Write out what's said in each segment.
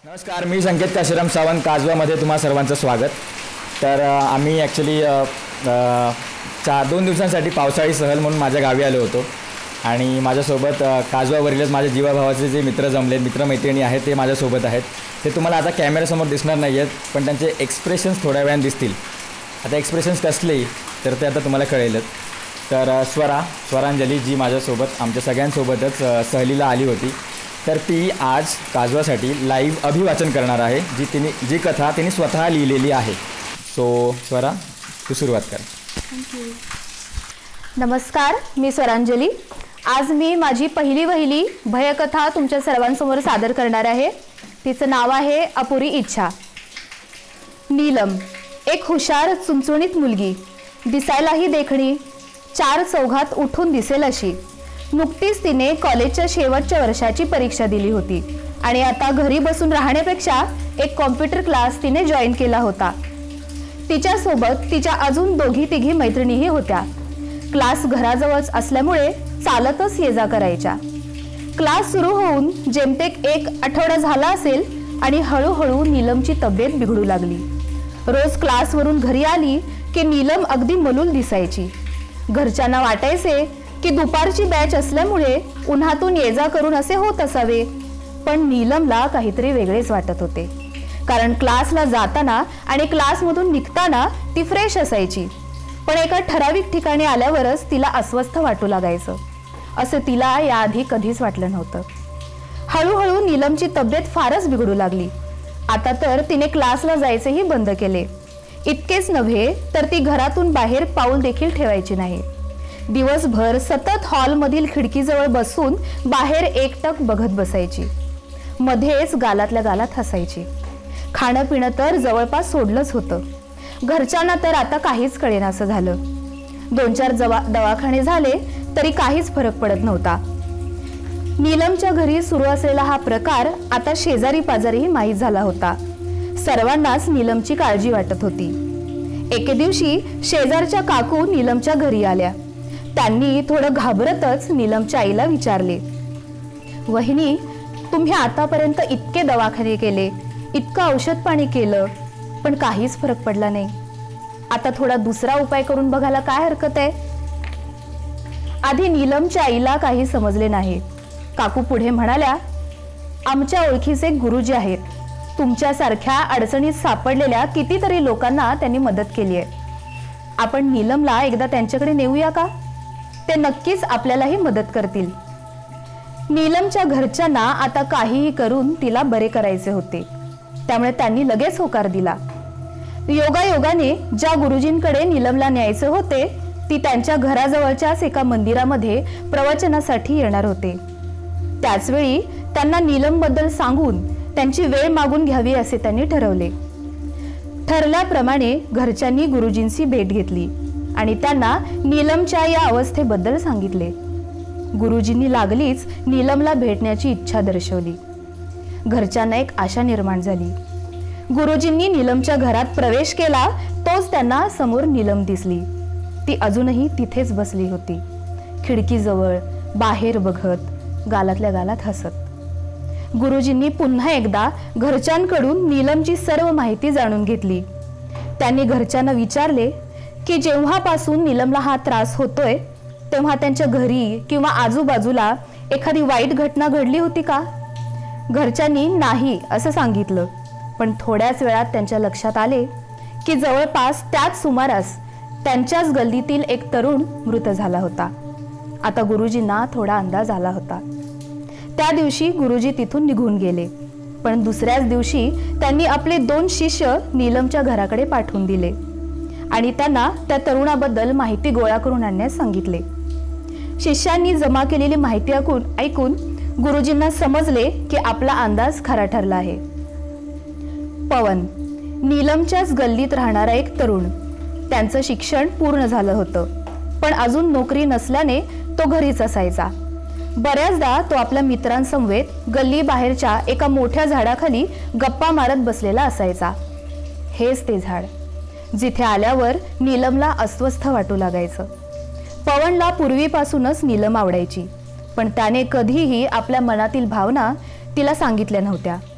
नमस्कार, मी संकेत काशीराम सावंत काजवामध्ये तुम्हा सर्वांचं स्वागत। तर आम्ही ॲक्च्युली 2 दिवसांसाठी पावसाळी सहल म्हणून माझ्या गावी आलो होतो आणि माझ्यासोबत काजवावरीलच माझ्या जीवाभावाचे जे मित्र जमले मित्रमैत्रिणी आहेत ते माझ्यासोबत आहेत। ते तुम्हाला आता कॅमेऱ्यासमोर दिसणार नाही आहेत, पण त्यांचे एक्सप्रेशन्स थोड्या वेळाने दिसतील। आता एक्सप्रेशन्स कसले तर ते आता तुम्हाला कळेलच। तर स्वरांजली जी माझ्यासोबत आमच्या सगळ्यांसोबतच सहलीला आली होती, तर ती आज काजवासाठी लाईव्ह अभिवाचन करणार आहे, जी कथा तिने स्वतः लिहिलेली आहे। सो स्वरा, तू सुरुवात कर। थँक्यू। नमस्कार, मी स्वरांजली। आज मी माझी पहिली भयकथा तुमच्या सर्वांसमोर सादर करणार आहे। तिचं नाव आहे अपुरी इच्छा। नीलम एक हुशार चुणचुणीत मुलगी, दिसायलाही देखणी, 4 चौघात उठून दिसेल अशी। नुकतीच तिने कॉलेजच्या शेवटच्या वर्षाची परीक्षा दिली होती आणि आता घरी बसून राहण्यापेक्षा एक कॉम्प्युटर क्लास तिने जॉईन केला होता। तिच्यासोबत तिच्या अजून 2-3 मैत्रिणीही होत्या। क्लास घराजवळच असल्यामुळे चालतच ये जा करायच्या। क्लास सुरू होऊन जेमतेक 1 आठवडा झाला असेल आणि हळूहळू नीलमची तब्येत बिघडू लागली। रोज क्लासवरून घरी आली की नीलम अगदी मलूल दिसायची। घरच्यांना वाटायचे की दुपारची बॅच असल्यामुळे उन्हातून ये जा करून असे होत असावे, पण नीलमला काहीतरी वेगळेच वाटत होते। कारण क्लासला जाताना आणि क्लासमधून निघताना ती फ्रेश असायची, पण एका ठराविक ठिकाणी आल्यावरच तिला अस्वस्थ वाटू लागायचं। असं तिला याआधी कधीच वाटलं नव्हतं। हळूहळू नीलमची तब्येत फारच बिघडू लागली। आता तर तिने क्लासला जायचेही बंद केले। इतकेच नव्हे तर ती घरातून बाहेर पाऊल देखील ठेवायची नाही। दिवसभर सतत हॉलमधील खिडकीजवळ बसून बाहेर एकटक बघत बसायची। मध्येच गालातल्या गालात हसायची। खाणं पिणं तर जवळपास सोडलंच होतं। घरच्यांना तर आता काहीच कळेनासं झालं। 2-4 दवाखाने झाले तरी काहीच फरक पडत नव्हता। नीलमच्या घरी सुरू असलेला हा प्रकार आता शेजारी पाजारीही माहीत झाला होता। सर्वांनाच नीलमची काळजी वाटत होती। एके दिवशी शेजारच्या काकू नीलमच्या घरी आल्या। त्यांनी थोडं घाबरतच नीलमच्या आईला विचारले, वहिनी, तुम्ही आतापर्यंत इतके दवाखाने केले, इतकं औषध पाणी केलं, पण काहीच फरक पडला नाही। आता थोडा दुसरा उपाय करून बघायला काय हरकत आहे? आधी नीलमच्या आईला काही समजले नाही। काकू पुढे म्हणाल्या, आमच्या ओळखीचे गुरुजी आहेत। तुमच्यासारख्या अडचणीत सापडलेल्या कितीतरी लोकांना त्यांनी मदत केली आहे। आपण नीलमला एकदा त्यांच्याकडे नेऊया का? ते नक्कीच आपल्यालाही मदत करतील। नीलमच्या घरच्यांना आता काहीही करून तिला बरे करायचे होते, त्यामुळे त्यांनी लगेच होकार दिला। योगायोगाने ज्या गुरुजींकडे नीलमला न्यायचे होते ती त्यांच्या घराजवळच्याच एका मंदिरामध्ये प्रवचनासाठी येणार होते। त्याचवेळी त्यांना नीलमबद्दल सांगून त्यांची वेळ मागून घ्यावी असे त्यांनी ठरवले। ठरल्याप्रमाणे घरच्यांनी गुरुजींची भेट घेतली आणि त्यांना नीलमच्या या अवस्थेबद्दल सांगितले। गुरुजींनी लागलीच नीलमला भेटण्याची इच्छा दर्शवली। घरच्यांना एक आशा निर्माण झाली। गुरुजींनी नीलमच्या घरात प्रवेश केला तोच त्यांना समोर नीलम दिसली। ती अजूनही तिथेच बसली होती, खिडकीजवळ बाहेर बघत, गालातल्या गालात हसत। गुरुजींनी पुन्हा एकदा घरच्यांकडून नीलमची सर्व माहिती जाणून घेतली। त्यांनी घरच्यांना विचारले की जेव्हापासून नीलमला हा त्रास होतोय तेव्हा त्यांच्या घरी किंवा आजूबाजूला एखादी वाईट घटना घडली होती का? घरच्यांनी नाही असं सांगितलं, पण थोड्याच वेळात त्यांच्या लक्षात आले की जवळपास त्याच सुमारास त्यांच्याच गल्लीतील एक तरुण मृत झाला होता। आता गुरुजींना थोडा अंदाज आला होता। त्या दिवशी गुरुजी तिथून निघून गेले, पण दुसऱ्याच दिवशी त्यांनी आपले 2 शिष्य नीलमच्या घराकडे पाठवून दिले आणि त्यांना त्या तरुणाबद्दल माहिती गोळा करून आणण्यास सांगितले। शिष्यांनी जमा केलेली माहिती ऐकून गुरुजींना समजले की आपला अंदाज खरा ठरला आहे। पवन, नीलमच्याच गल्लीत राहणारा एक तरुण। त्यांचं शिक्षण पूर्ण झालं होतं, पण अजून नोकरी नसल्याने तो घरीच असायचा। बऱ्याचदा तो आपल्या मित्रांसमवेत गल्ली बाहेरच्या एका मोठ्या झाडाखाली गप्पा मारत बसलेला असायचा। हेच ते झाड जिथे आल्यावर नीलमला अस्वस्थ वाटू लागायचं। पवनला पूर्वीपासूनच नीलम आवडायची, पण त्याने कधीही आपल्या मनातील भावना तिला सांगितल्या नव्हत्या।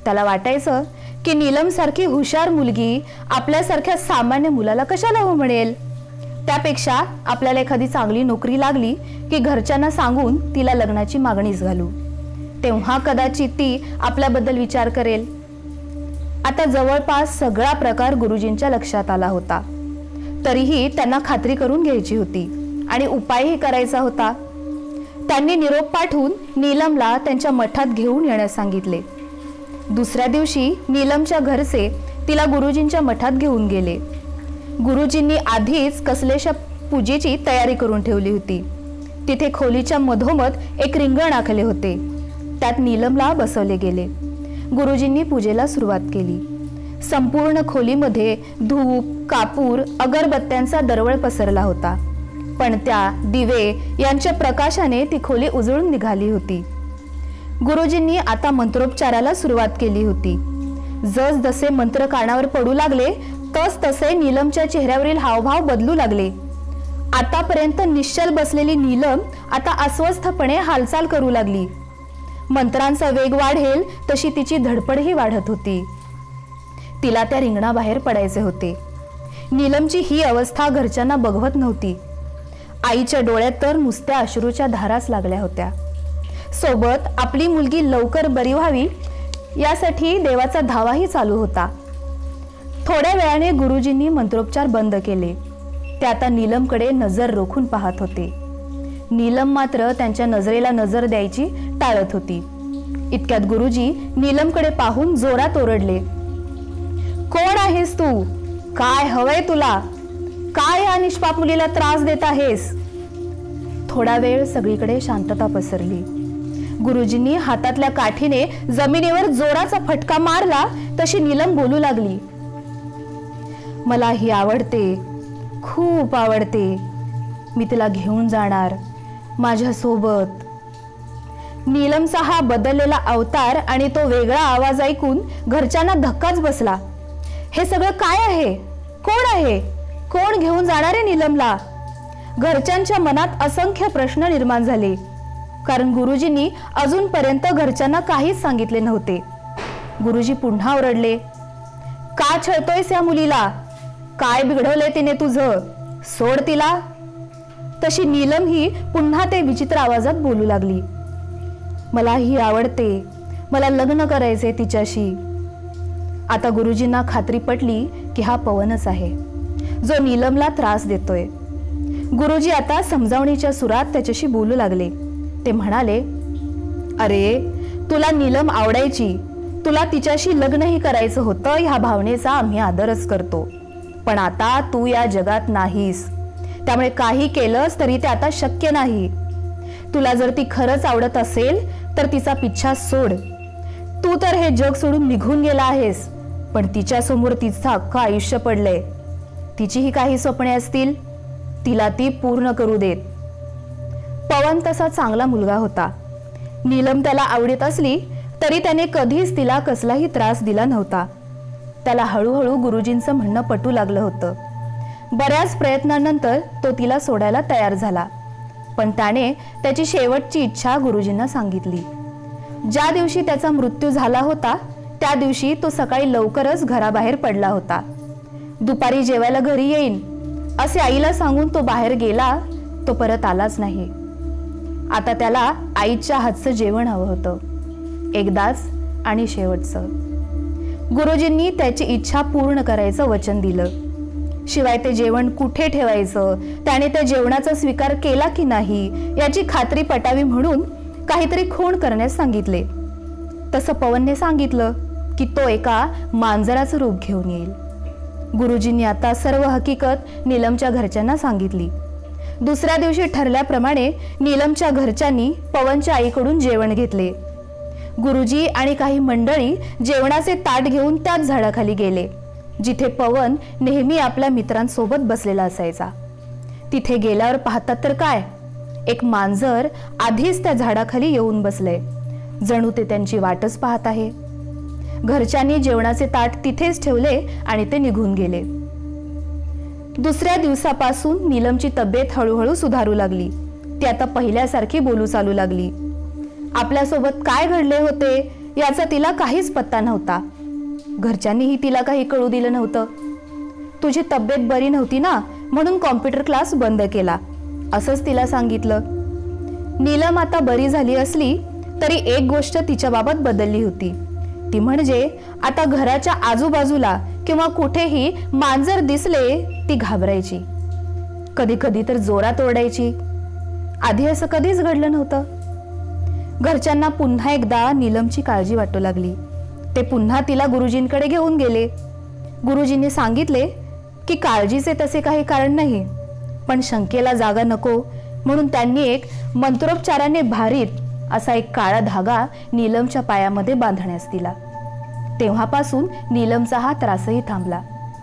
त्याला वाटायचं की नीलमसारखी हुशार मुलगी आपल्यासारख्या सामान्य मुलाला कशाला हो म्हणेल. त्यापेक्षा आपल्याला एखादी चांगली नोकरी लागली की घरच्यांना सांगून तिला लग्नाची मागणीच घालू, तेव्हा कदाचित ती आपल्याबद्दल विचार करेल. आता जवळपास सगळा प्रकार गुरुजींच्या लक्षात आला होता. तरीही त्यांना खात्री करून घ्यायची होती आणि उपायही करायचा होता. त्यांनी निरोप पाठवून नीलमला त्यांच्या मठात घेऊन येण्यास सांगितले. दुसऱ्या दिवशी नीलमच्या घरचे तिला गुरुजींच्या मठात घेऊन गेले. गुरुजींनी आधीच कसलेशा पूजेची तयारी करून ठेवली होती. तिथे खोलीच्या मधोमध एक रिंगण आखले होते. त्यात नीलमला बसवले गेले. गुरुजींनी पूजेला सुरुवात केली. संपूर्ण खोलीमध्ये धूप, कापूर, अगरबत्त्यांचा दरवळ पसरला होता. पणत्या, दिवे यांच्या प्रकाशाने ती खोली उजळून निघाली होती. गुरुजींनी आता मंत्रोपचाराला सुरुवात केली होती. जसजसे मंत्र कानावर पडू लागले तस तसे नीलमच्या चेहऱ्यावरील हावभाव बदलू लागले. आतापर्यंत निश्चल बसलेली नीलम आता अस्वस्थपणे हालचाल करू लागली. मंत्रांचा वेग वाढेल तशी तिची धडपडही वाढत होती. तिला त्या रिंगणाबाहेर पडायचे होते. नीलमची ही अवस्था घरच्यांना बघवत नव्हती. आईच्या डोळ्यात तर नुसत्या अश्रूच्या धाराच लागल्या होत्या. सोबत आपली मुलगी लवकर बरी व्हावी यासाठी देवाचा धावाही चालू होता. थोड्या वेळाने गुरुजींनी मंत्रोपचार बंद केले. ते आता नीलमकडे नजर रोखून पाहत होते. नीलम मात्र त्यांच्या नजरेला नजर द्यायची टाळत होती. इतक्यात गुरुजी नीलमकडे पाहून जोरात ओरडले, कोण आहेस तू? काय हवंय तुला? काय या निष्पाप मुलीला त्रास देत आहेस? थोडा वेळ सगळीकडे शांतता पसरली. गुरुजींनी हातातल्या काठीने जमिनीवर जोराचा फटका मारला तशी नीलम बोलू लागली, मला ही आवडते, खूप आवडते. मी तिला घेऊन जाणार माझ्यासोबत. नीलमचा हा बदललेला अवतार आणि तो वेगळा आवाज ऐकून घरच्यांना धक्काच बसला. हे सगळं काय आहे? कोण आहे? कोण घेऊन जाणार आहे नीलमला? घरच्यांच्या मनात असंख्य प्रश्न निर्माण झाले. कारण गुरुजींनी अजूनपर्यंत घरच्यांना काहीच सांगितले नव्हते. गुरुजी पुन्हा ओरडले, का छळतोयस या मुलीला? काय बिघडवलंय तिने तुझं? सोड तिला. तशी नीलम ही पुन्हा ते विचित्र आवाजात बोलू लागली, मला ही आवडते, मला लग्न करायचे तिच्याशी. आता गुरुजींना खात्री पटली की हा पवनच आहे जो नीलमला त्रास देतोय. गुरुजी आता समजावणीच्या सुरात त्याच्याशी बोलू लागले. ते म्हणाले, अरे तुला नीलम आवडायची, तुला तिच्याशी लग्नही करायचं होतं. ह्या भावनेचा आम्ही आदरच करतो. पण आता तू या जगात नाहीस, त्यामुळे काही केलंस तरी ते आता शक्य नाही. तुला जर ती खरंच आवडत असेल तर तिचा पिच्छा सोड. तू तर हे जग सोडून निघून गेला आहेस, पण तिच्या समोर तिचं अख्खं आयुष्य पडलंय. तिचीही काही स्वप्ने असतील, तिला ती पूर्ण करू देत. पवन तसा चांगला मुलगा होता. नीलम त्याला आवडत असली तरी त्याने कधीच तिला कसलाही त्रास दिला नव्हता. त्याला हळूहळू गुरुजींचं म्हणणं पटू लागलं होतं. बऱ्याच प्रयत्नानंतर तो तिला सोडायला तयार झाला. पण त्याने त्याची शेवटची इच्छा गुरुजींना सांगितली. ज्या दिवशी त्याचा मृत्यू झाला होता त्या दिवशी तो सकाळी लवकरच घराबाहेर पडला होता. दुपारी जेवायला घरी येईन असे आईला सांगून तो बाहेर गेला. तो परत आलाच नाही. आता त्याला आईच्या हातचं जेवण हवं होतं, एकदाच आणि शेवटचं. गुरुजींनी त्याची इच्छा पूर्ण करायचं वचन दिलं. शिवाय ते जेवण कुठे ठेवायचं, त्याने त्या जेवणाचा स्वीकार केला की नाही याची खात्री पटावी म्हणून काहीतरी खूण करण्यास सांगितले. तसं पवनने सांगितलं की तो एका मांजराचं रूप घेऊन येईल. गुरुजींनी आता सर्व हकीकत नीलमच्या घरच्यांना सांगितली. दुसऱ्या दिवशी ठरल्याप्रमाणे नीलमच्या घरच्यांनी पवनच्या आईकडून जेवण घेतले. गुरुजी आणि काही मंडळी जेवणाचे ताट घेऊन त्याच झाडाखाली गेले जिथे पवन नेहमी आपल्या मित्रांसोबत बसलेला असायचा. तिथे गेल्यावर पाहतात तर काय, एक मांजर आधीच त्या झाडाखाली येऊन बसले. जणू ते त्यांची वाटच पाहत आहे. घरच्यांनी जेवणाचे ताट तिथेच ठेवले आणि ते निघून गेले. दुसऱ्या दिवसापासून नीलमची तब्येत हळूहळू सुधारू लागली. ती आता पहिल्यासारखी बोलू चालू लागली. आपल्यासोबत काय घडले होते याचा तिला काहीच पत्ता नव्हता. घरच्यांनीही तिला काही कळू दिलं नव्हतं. तुझी तब्येत बरी नव्हती ना, म्हणून कॉम्प्युटर क्लास बंद केला असंच तिला सांगितलं. नीलम आता बरी झाली असली तरी एक गोष्ट तिच्याबाबत बदलली होती. ती म्हणजे आता घराच्या आजूबाजूला किंवा कुठेही मांजर दिसले ती घाबरायची. कधी कधी तर जोरात ओरडायची. आधी असं कधीच घडलं नव्हतं. घरच्यांना पुन्हा एकदा नीलमची काळजी वाटू लागली. ते पुन्हा तिला गुरुजींकडे घेऊन गेले. गुरुजींनी सांगितले की काळजीचे तसे काही कारण नाही, पण शंकेला जागा नको म्हणून त्यांनी एक मंत्रोपचाराने भारीत असा एक काळा धागा नीलमच्या पायामध्ये बांधण्यास दिला. तेव्हापासून नीलमचा हा त्रासही थांबला.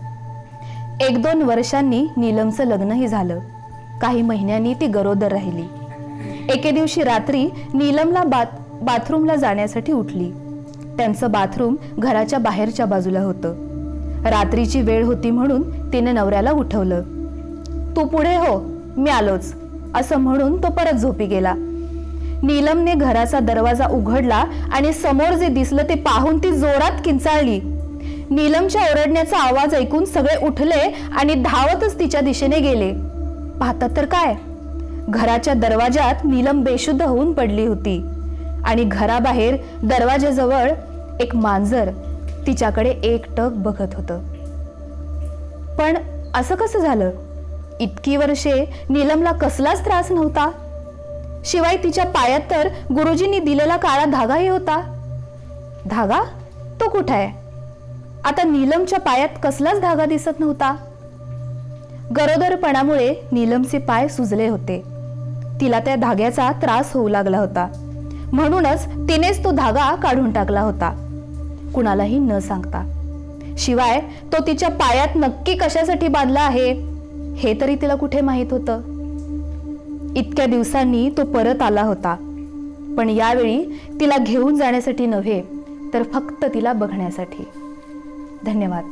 1-2 वर्षांनी नीलमचं लग्नही झालं. काही महिन्यांनी ती गरोदर राहिली. एके दिवशी रात्री नीलमला बाथरूमला जाण्यासाठी उठली. त्यांचं बाथरूम घराच्या बाहेरच्या बाजूला होतं. रात्रीची वेळ होती म्हणून तिने नवऱ्याला उठवलं. तू पुढे हो, मी आलोच असं म्हणून तो परत झोपी गेला. नीलमने घराचा दरवाजा उघडला आणि समोर जे दिसलं ते पाहून ती जोरात किंचाळली. नीलमच्या ओरडण्याचा आवाज ऐकून सगळे उठले आणि धावतच तिच्या दिशेने गेले. पाहतात तर काय, घराच्या दरवाजात नीलम बेशुद्ध होऊन पडली होती आणि घराबाहेर दरवाजाजवळ एक मांजर तिच्याकडे एकटक बघत होतं. पण असं कसं झालं? इतकी वर्षे नीलमला कसलाच त्रास नव्हता. शिवाय तिच्या पायात तर गुरुजींनी दिलेला काळा धागाही होता. धागा तो कुठे आहे? आता नीलमच्या पायात कसलाच धागा दिसत नव्हता. गरोदरपणामुळे नीलमचे पाय सुजले होते. तिला त्या धाग्याचा त्रास होऊ लागला होता. म्हणूनच तिनेच तो धागा काढून टाकला होता, कुणालाही न सांगता. शिवाय तो तिच्या पायात नक्की कशासाठी बांधला आहे हे तरी तिला कुठे माहित होतं. इतक्या दिवसांनी तो परत आला होता, पण यावेळी तिला घेऊन जाण्यासाठी नव्हे तर फक्त तिला बघण्यासाठी. धन्यवाद.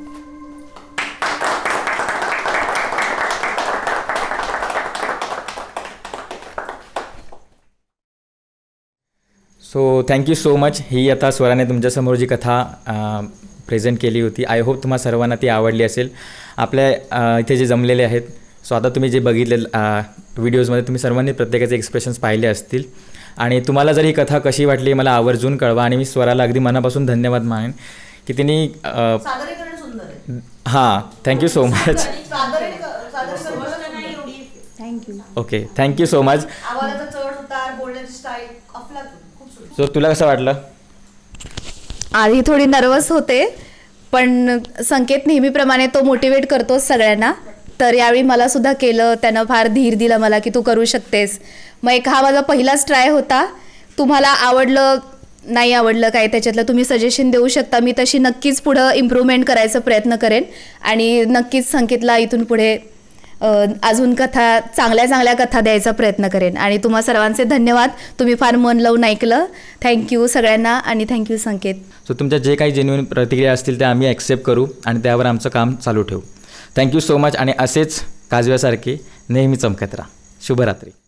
So thank you so much. ही आता स्वराने तुमच्यासमोर जी कथा प्रेझेंट केली होती, आय होप तुम्हा सर्वांना ती आवडली असेल. आपल्या इथे जे जमलेले आहेत, सो आता तुम्ही जे बघितले व्हिडिओजमध्ये तुम्ही सर्वांनी प्रत्येकाचे एक्सप्रेशन्स पाहिले असतील. आणि तुम्हाला जर ही कथा कशी वाटली मला आवर्जून कळवा. आणि मी स्वराला अगदी मनापासून धन्यवाद मागेन की तिने हां thank you so much. Okay thank you so much. So तुला कसं वाटलं? आधी थोडी नर्वस होते, पण संकेत नेहमीप्रमाणे तो मोटिवेट करतोच सगळ्यांना. तर यावेळी मला सुद्धा केलं, त्यानं फार धीर दिला मला की तू करू शकतेस. मग एक हा माझा पहिलाच ट्राय होता. तुम्हाला आवडलं नाही आवडलं काय त्याच्यातलं तुम्ही सजेशन देऊ शकता. मी तशी नक्कीच पुढं इम्प्रूव्हमेंट करायचा प्रयत्न करेन आणि नक्कीच संकेतला इथून पुढे अजून चांगल्या कथा द्यायचा प्रयत्न करेन. आणि तुम्हा सर्वांचे धन्यवाद, तुम्ही फार मन लावून ऐकलं. थँक्यू सगळ्यांना आणि थँक्यू संकेत. सो तुमच्या जे काही जेन्युइन प्रतिक्रिया असतील त्या आम्ही ॲक्सेप्ट करू आणि त्यावर आमचं काम चालू ठेवू. Thank you so much. आणि असेच काजव्यासारखे नेहमी चमकत राहा. शुभरात्री.